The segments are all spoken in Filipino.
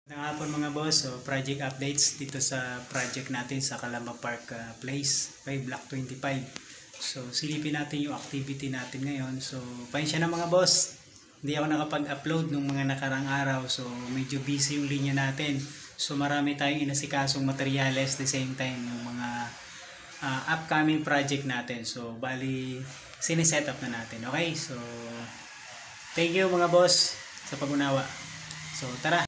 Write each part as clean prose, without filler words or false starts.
Magandang hapon mga boss, so project updates dito sa project natin sa Calamba Park Place, okay, Block 25. So silipin natin yung activity natin ngayon. So pasensya na mga boss, hindi ako nakapag-upload nung mga nakarang araw, so medyo busy yung linya natin. So marami tayong inasikasong materyales, the same time yung mga upcoming project natin. So bali siniset up na natin, okay? So thank you mga boss sa pag-unawa. So tara.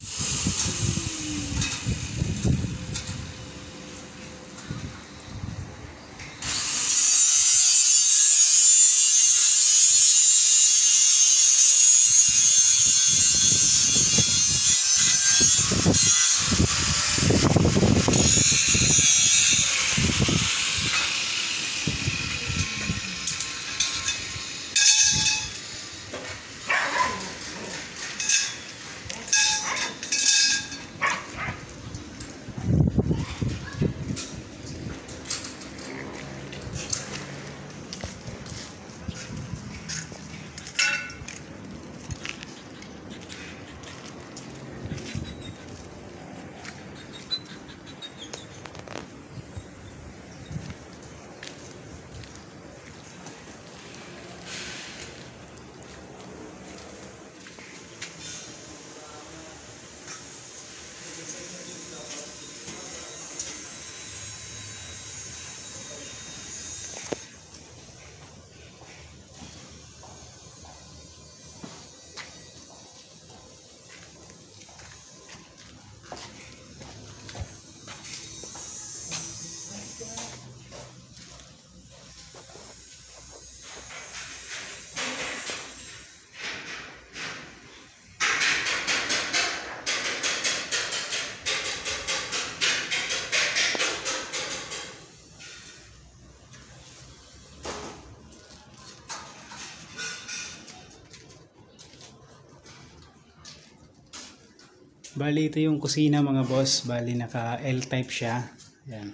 Bali ito yung kusina mga boss, bali naka L-type siya. Ayan.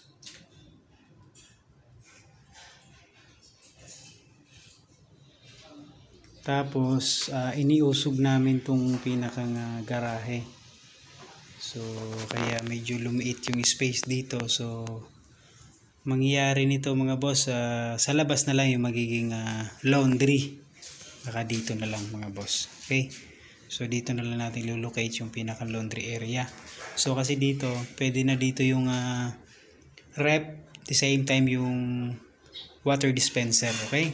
Tapos iniusog namin tong pinakang garahe. So kaya medyo lumiit yung space dito. So mangyayari nito mga boss, sa labas na lang yung magiging laundry. Baka dito na lang mga boss. Okay? So dito na lang natin lulocate yung pinaka laundry area. So kasi dito, pwede na dito yung rep, the same time yung water dispenser, okay?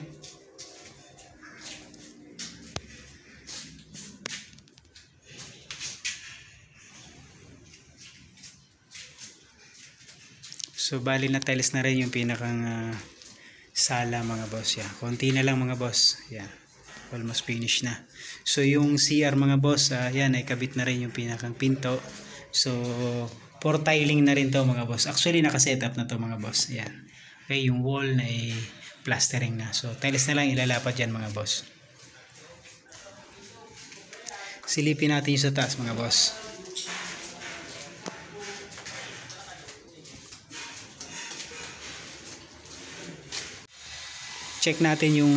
So bali na tiles na rin yung pinakang sala mga boss. Yan. Konti na lang mga boss. Yan. Almost finished na. So yung CR mga boss, yan ay kabit na rin yung pinakang pinto. So for tiling na rin to mga boss. Actually naka-set up na to mga boss. Yan. Okay, yung wall na ay plastering na. So tiles na lang ilalapad yan mga boss. Silipin natin yung sa taas mga boss. Check natin yung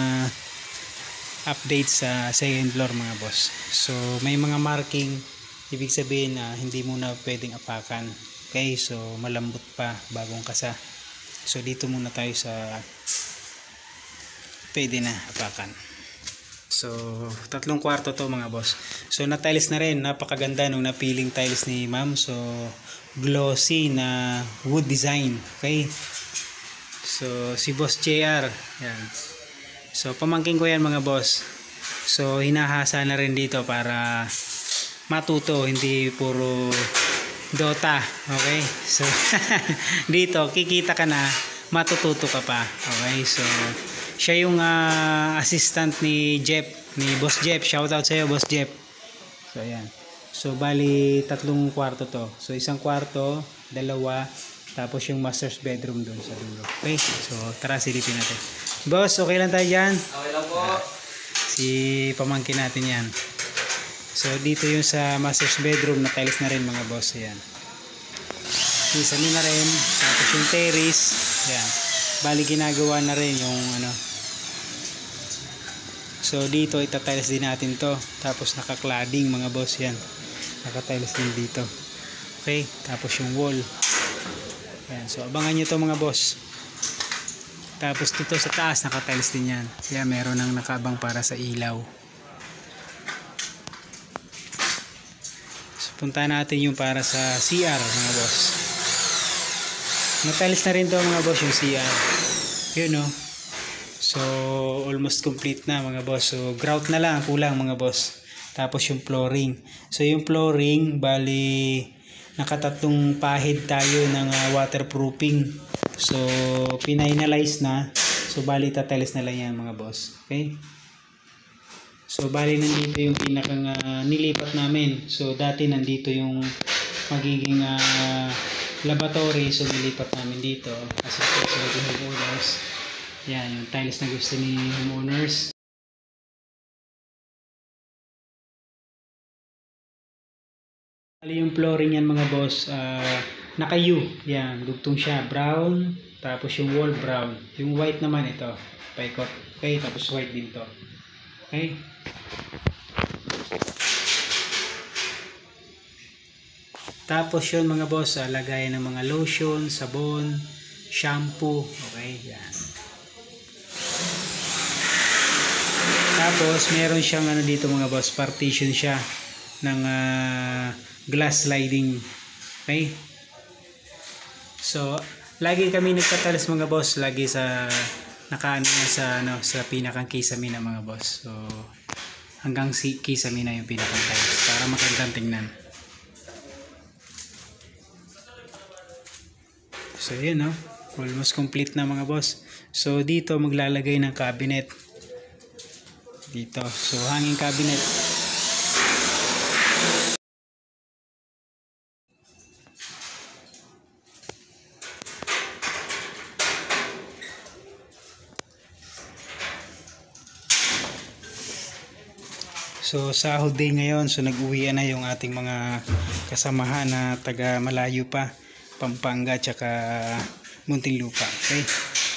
update sa second floor mga boss. So may mga marking, ibig sabihin na hindi muna pwedeng apakan. Okay, so malambot pa, bagong kasa. So dito muna tayo sa pwede na apakan. So 3 kwarto to mga boss. So na tiles na rin, napakaganda nung napiling tiles ni ma'am. So glossy na wood design. Okay, so si Boss JR yan. So pamangkin ko yan mga boss. So hinahasa na rin dito para matuto, hindi puro Dota. Okay, so dito kikita ka na, matututo ka pa. Okay, so siya yung assistant ni Jeff, ni Boss Jeff. Shoutout sa iyo Boss Jeff. So ayan. So bali 3 kwarto to. So 1 kwarto, 2, tapos yung master's bedroom doon sa dulo. Okay, so tara silipin natin. Boss, okay lang tayo dyan? Okay lang po. Si pamangkin natin yan. So dito yung sa master's bedroom na tiles na rin mga boss. Ayan. Isa na rin. Tapos yung terrace. Ayan. Bali ginagawa na rin yung ano. So dito itatiles din natin to. Tapos naka-cladding mga boss yan. Naka-tiles din dito. Okay, tapos yung wall. Ayan, so abangan nyo to mga boss. Tapos dito sa taas naka-tiles din yan. Kaya meron nang nakabang para sa ilaw. So punta natin yung para sa CR mga boss. Na-tiles na rin to mga boss yung CR. Yun no. So almost complete na mga boss. So grout na lang kulang mga boss. Tapos yung flooring. So yung flooring, bali nakatatlong pahid tayo ng waterproofing. So pinalize na. So bali tatiles na lang yan mga boss. Okay? So bali nandito yung pinakang nilipat namin. So dati nandito yung magiging laboratory. So nilipat namin dito. As a homeowners. Yan yung tiles na gusto ni homeowners. Yung flooring yan mga boss, naka-U, yan, dugtong siya, brown, tapos yung wall brown, yung white naman ito, paikot, okay, tapos white din to, okay. Tapos yun mga boss, lagayan ng mga lotion, sabon, shampoo, okay, yan. Tapos meron siyang dito mga boss, partition siya ng glass sliding. Okay? So, lagi kami nagtatalas mga boss, lagi sa nakaano sa sa pinakang kisame na mga boss. So, hanggang si kisame na yung pinakang tiles para magandang tingnan. So, yun no. Almost complete na mga boss. So, dito maglalagay ng cabinet. Dito. So, hanging cabinet. So sahod day ngayon, so nag-uwi na yung ating mga kasamahan na taga malayo pa, Pampanga tsaka Muntinlupa. Okay?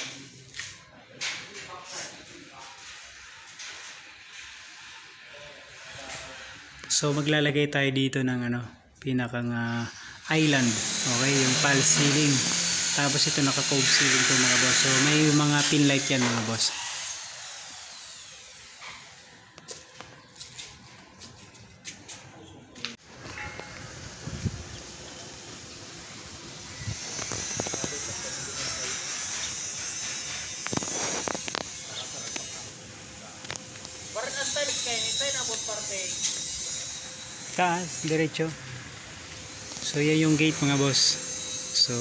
So maglalagay tayo dito ng pinakang island. Okay, yung false ceiling. Tapos ito naka-cove ceiling to mga boss. So may mga pin light yan mga boss. Taas, diretso. So yan yung gate mga boss. So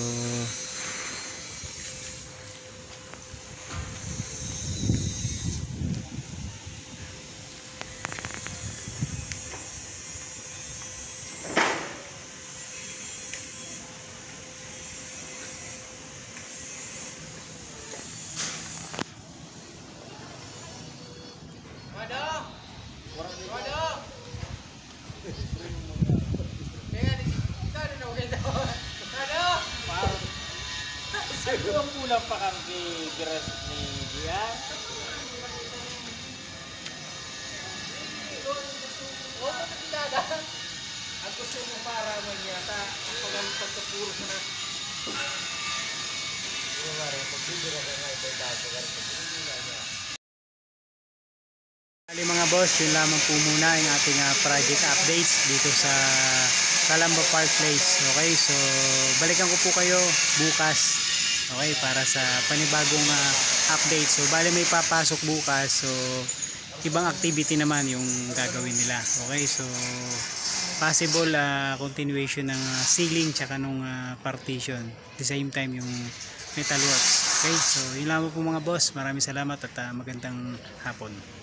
ang kulang pa kami giras ni dia. Oh, magdada. Ang gusto mo para mo yata ang pagkapuro sa na. Bali mga boss, yun lamang po muna yung ating project updates dito sa Calamba Park Place. Okay, so balikan ko po kayo bukas. Okay, para sa panibagong update. So bali may papasok bukas. So ibang activity naman yung gagawin nila. Okay, so possible continuation ng ceiling tsaka nung partition. At the same time yung metalworks. Okay, so yun lamang po mga boss. Maraming salamat at magandang hapon.